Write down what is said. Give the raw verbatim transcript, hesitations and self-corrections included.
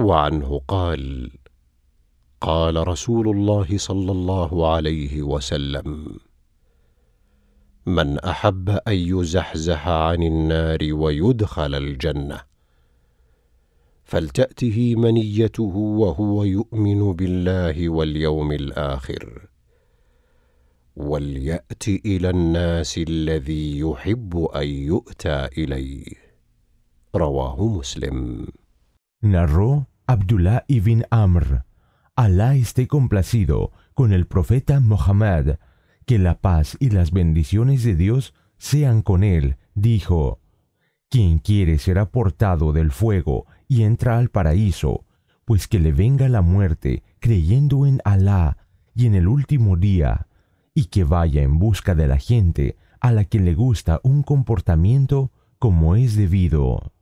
وعنه قال: قال رسول الله صلى الله عليه وسلم: من أحب أن يزحزح عن النار ويدخل الجنة فلتأته منيته وهو يؤمن بالله واليوم الآخر، وليأت إلى الناس الذي يحب أن يؤتى إليه. رواه مسلم. Narró Abdullah ibn Amr, Alá esté complacido con el profeta Muhammad, que la paz y las bendiciones de Dios sean con él, dijo: quien quiere ser aportado del fuego y entra al paraíso, pues que le venga la muerte creyendo en Alá y en el último día, y que vaya en busca de la gente a la que le gusta un comportamiento como es debido.